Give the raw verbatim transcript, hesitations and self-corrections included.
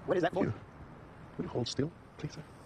What is that for? You. Would you hold still, please, sir?